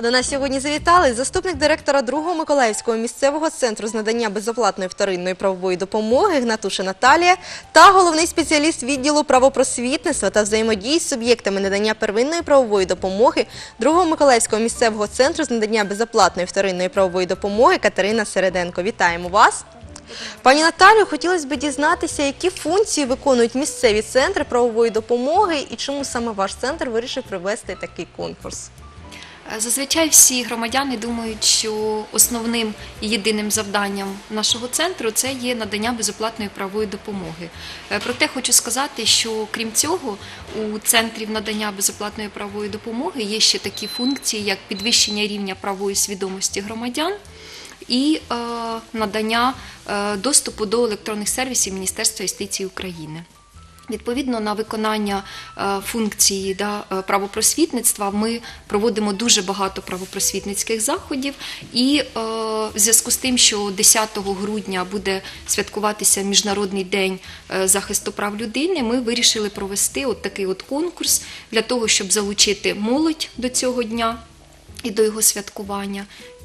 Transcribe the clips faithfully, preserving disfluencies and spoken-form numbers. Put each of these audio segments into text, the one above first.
До нас сьогодні завітали заступник директора другого Миколаївського місцевого центру з надання безоплатної вторинної правової допомоги Гнатуша Наталія та головний спеціаліст відділу правопросвітництва та взаємодії з суб'єктами надання первинної правової допомоги другого Миколаївського місцевого центру з надання безоплатної вторинної правової допомоги Катерина Середенко. Вітаємо вас! Пані Наталю, хотілося б дізнатися, які функції виконують місцеві центри правової допомоги і чому саме ваш центр вирішив провести такий конкурс? Зазвичай всі громадяни думають, що основним і єдиним завданням нашого центру – це є надання безоплатної правової допомоги. Проте хочу сказати, що крім цього, у центрів надання безоплатної правової допомоги є ще такі функції, як підвищення рівня правової свідомості громадян і е, надання е, доступу до електронних сервісів Міністерства юстиції України. Відповідно на виконання е, функції да, правопросвітництва ми проводимо дуже багато правопросвітницьких заходів і е, в зв'язку з тим, що десятого грудня буде святкуватися Міжнародний день е, захисту прав людини, ми вирішили провести от такий от конкурс для того, щоб залучити молодь до цього дня і до його святкування.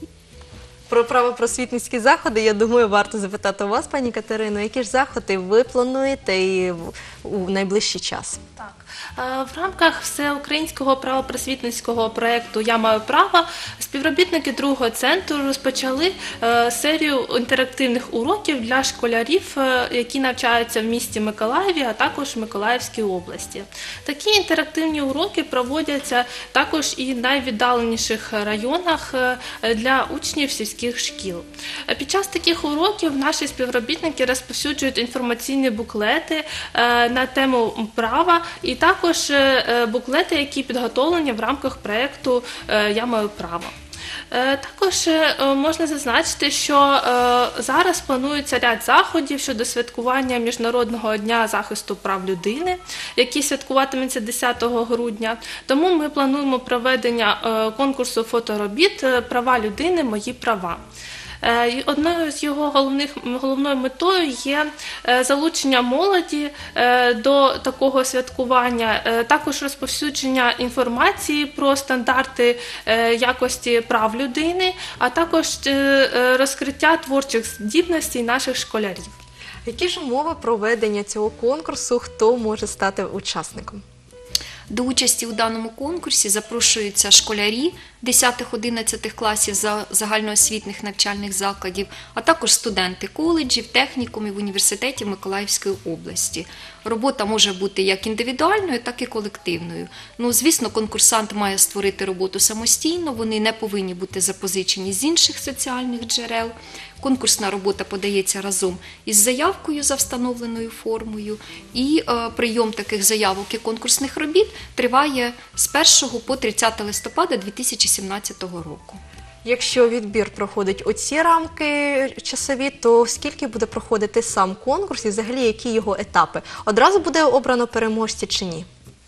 Про правопросвітницькі заходи, я думаю, варто запитати у вас, пані Катерино, які ж заходи ви плануєте і у найближчий час? Так. В рамках всеукраїнського правопросвітницького проєкту «Я маю право» співробітники другого центру розпочали серію інтерактивних уроків для школярів, які навчаються в місті Миколаєві, а також в Миколаївській області. Такі інтерактивні уроки проводяться також і в найвіддаленіших районах для учнів сільських шкіл. Під час таких уроків наші співробітники розповсюджують інформаційні буклети на тему права і також буклети, які підготовлені в рамках проєкту «Я маю право». Також можна зазначити, що зараз планується ряд заходів щодо святкування Міжнародного дня захисту прав людини, який святкуватиметься десятого грудня. Тому ми плануємо проведення конкурсу фоторобіт «Права людини. Мої права». Одною з його головних, головною метою є залучення молоді до такого святкування, також розповсюдження інформації про стандарти якості прав людини, а також розкриття творчих здібностей наших школярів. Які ж умови проведення цього конкурсу, хто може стати учасником? До участі у даному конкурсі запрошуються школярі десятих-одинадцятих класів загальноосвітних навчальних закладів, а також студенти коледжів, технікумів, університетів Миколаївської області. Робота може бути як індивідуальною, так і колективною. Ну, звісно, конкурсант має створити роботу самостійно, вони не повинні бути запозичені з інших соціальних джерел. Конкурсна робота подається разом із заявкою за встановленою формою, і е, прийом таких заявок і конкурсних робіт триває з першого по тридцяте листопада дві тисячі сімнадцятого року. Якщо відбір проходить оці рамки часові, то скільки буде проходити сам конкурс і взагалі які його етапи? Одразу буде обрано переможця чи ні?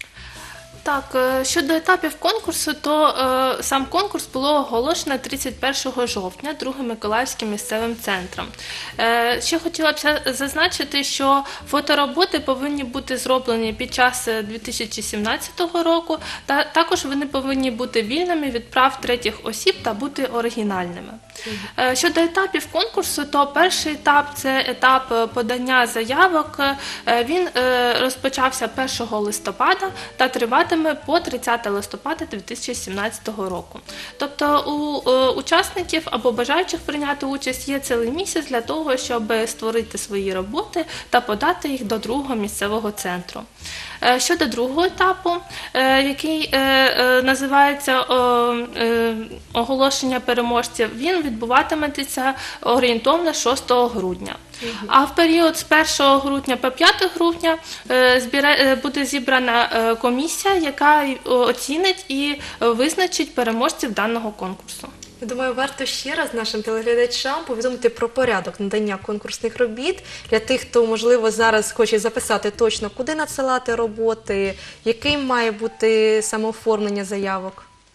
Так, щодо етапів конкурсу, то е, сам конкурс було оголошено тридцять першого жовтня другим Миколаївським місцевим центром. Е, ще хотіла б зазначити, що фотороботи повинні бути зроблені під час дві тисячі сімнадцятого року, та також вони повинні бути вільними від прав третіх осіб та бути оригінальними. Е, щодо етапів конкурсу, то перший етап – це етап подання заявок. Е, він е, розпочався першого листопада та триватиме по тридцяте листопада дві тисячі сімнадцятого року. Тобто у е, учасників або бажаючих прийняти участь є цілий місяць для того, щоб створити свої роботи та подати їх до другого місцевого центру. Е, щодо другого етапу, е, який е, е, називається е, е, оголошення переможців, він відбуватиметься орієнтовно шостого грудня. А в період з першого грудня по п'яте грудня буде зібрана комісія, яка оцінить і визначить переможців даного конкурсу. Я думаю, варто ще раз нашим телеглядачам повідомити про порядок надання конкурсних робіт для тих, хто, можливо, зараз хоче записати точно, куди надсилати роботи, яким має бути самооформлення заявок.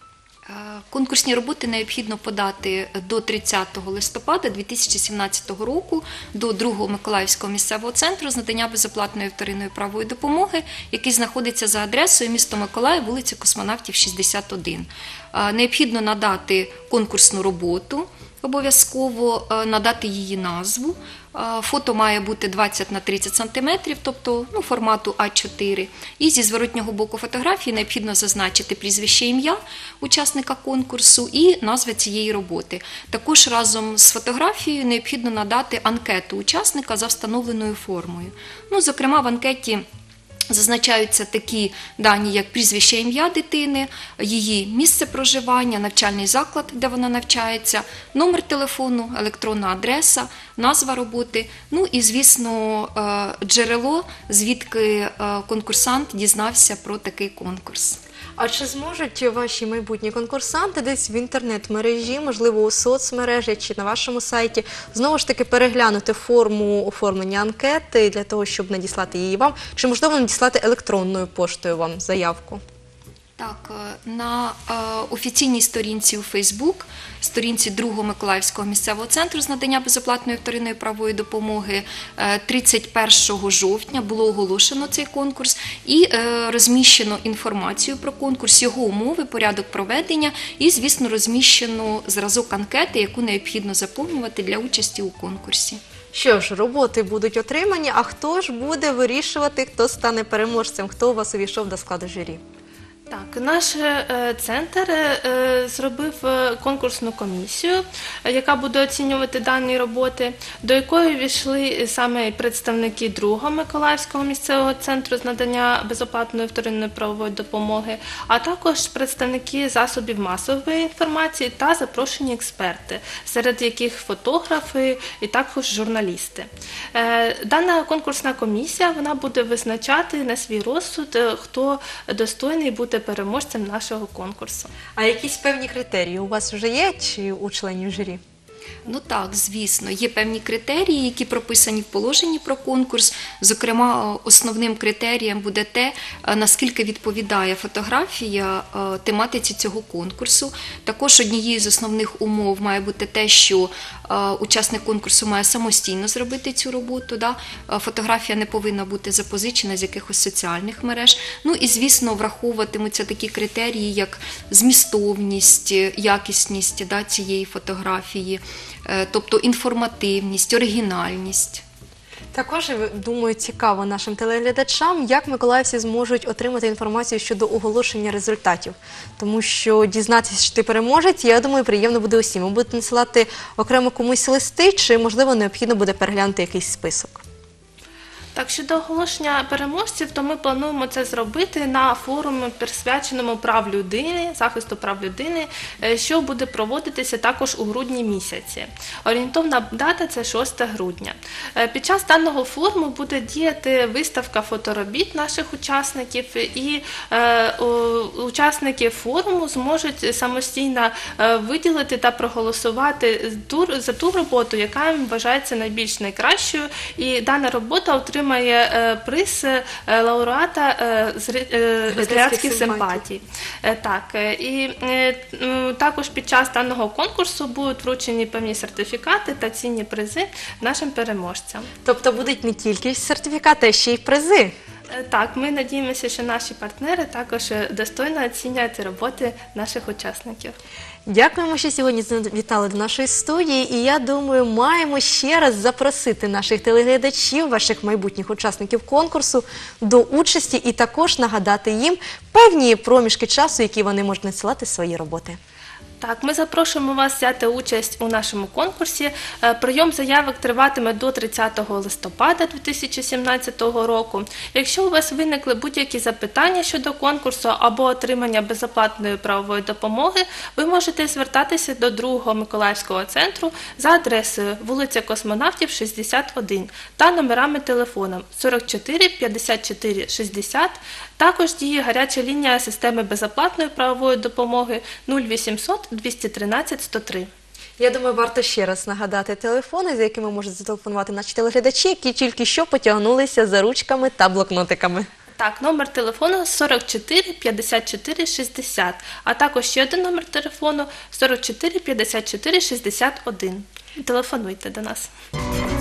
Конкурсні роботи необхідно подати до тридцятого листопада дві тисячі сімнадцятого року до другого Миколаївського місцевого центру з надання безоплатної вторинної правової допомоги, який знаходиться за адресою місто Миколаїв, вулиця Космонавтів, шістдесят один. Необхідно надати конкурсну роботу, обов'язково надати її назву. Фото має бути двадцять на тридцять сантиметрів, тобто ну, формату а чотири. І зі зворотнього боку фотографії необхідно зазначити прізвище, ім'я учасника конкурсу і назва цієї роботи. Також разом з фотографією необхідно надати анкету учасника за встановленою формою. Ну, зокрема, в анкеті зазначаються такі дані, як прізвище, ім'я дитини, її місце проживання, навчальний заклад, де вона навчається, номер телефону, електронна адреса, назва роботи, ну і, звісно, джерело, звідки конкурсант дізнався про такий конкурс. А чи зможуть ваші майбутні конкурсанти десь в інтернет-мережі, можливо, у соцмережі чи на вашому сайті, знову ж таки переглянути форму оформлення анкети для того, щоб надіслати її вам, чи, можливо, надіслати електронною поштою вам заявку? Так, на е, офіційній сторінці у Фейсбук, сторінці другого Миколаївського місцевого центру з надання безоплатної вторинної правової допомоги е, тридцять першого жовтня було оголошено цей конкурс і е, розміщено інформацію про конкурс, його умови, порядок проведення і, звісно, розміщено зразок анкети, яку необхідно заповнювати для участі у конкурсі. Що ж, роботи будуть отримані, а хто ж буде вирішувати, хто стане переможцем, хто у вас увійшов до складу журі? Так, наш е, центр е, зробив е, конкурсну комісію, е, яка буде оцінювати дані роботи, до якої війшли саме представники другого Миколаївського місцевого центру з надання безоплатної вторинної правової допомоги, а також представники засобів масової інформації та запрошені експерти, серед яких фотографи і також журналісти. Е, дана конкурсна комісія вона буде визначати на свій розсуд, е, хто достойний бути переможцем нашого конкурсу. А якісь певні критерії у вас вже є чи у членів журі? Ну так, звісно, є певні критерії, які прописані в положенні про конкурс. Зокрема, основним критерієм буде те, наскільки відповідає фотографія тематиці цього конкурсу. Також однією з основних умов має бути те, що учасник конкурсу має самостійно зробити цю роботу. Да? Фотографія не повинна бути запозичена з якихось соціальних мереж. Ну і, звісно, враховуватимуться такі критерії, як змістовність, якісність да, цієї фотографії, тобто інформативність, оригінальність. Також, думаю, цікаво нашим телеглядачам, як миколаївці зможуть отримати інформацію щодо оголошення результатів. Тому що дізнатися, що ти переможець, я думаю, приємно буде усім. Ви будете надсилати окремо комусь листи, чи, можливо, необхідно буде переглянути якийсь список? Так, щодо оголошення переможців, то ми плануємо це зробити на форумі, присвяченому прав людини, захисту прав людини, що буде проводитися також у грудні місяці. Орієнтовна дата – це шосте грудня. Під час даного форуму буде діяти виставка фоторобіт наших учасників, і е, учасники форуму зможуть самостійно виділити та проголосувати за ту роботу, яка їм вважається найбільш найкращою, і дана робота отримає має приз лауреата глядацьких симпатій. Так, і також під час даного конкурсу будуть вручені певні сертифікати та цінні призи нашим переможцям. Тобто будуть не тільки сертифікати, а ще й призи? Так, ми надіємося, що наші партнери також достойно оцінять роботи наших учасників. Дякуємо, що сьогодні завітали до нашої студії, і я думаю, маємо ще раз запросити наших телеглядачів, ваших майбутніх учасників конкурсу до участі і також нагадати їм певні проміжки часу, які вони можуть надсилати свої роботи. Так, ми запрошуємо вас взяти участь у нашому конкурсі. Прийом заявок триватиме до тридцятого листопада дві тисячі сімнадцятого року. Якщо у вас виникли будь-які запитання щодо конкурсу або отримання безоплатної правової допомоги, ви можете звертатися до другого Миколаївського центру за адресою вулиця Космонавтів, шістдесят один та номерами телефону сорок чотири п'ятдесят чотири шістдесят. Також діє гаряча лінія системи безоплатної правової допомоги нуль вісімсот двісті тринадцять сто три. Я думаю, варто ще раз нагадати телефони, за якими можуть зателефонувати наші телеглядачі, які тільки що потягнулися за ручками та блокнотиками. Так, номер телефону сорок чотири п'ятдесят чотири шістдесят, а також ще один номер телефону сорок чотири п'ятдесят чотири шістдесят один. Телефонуйте до нас.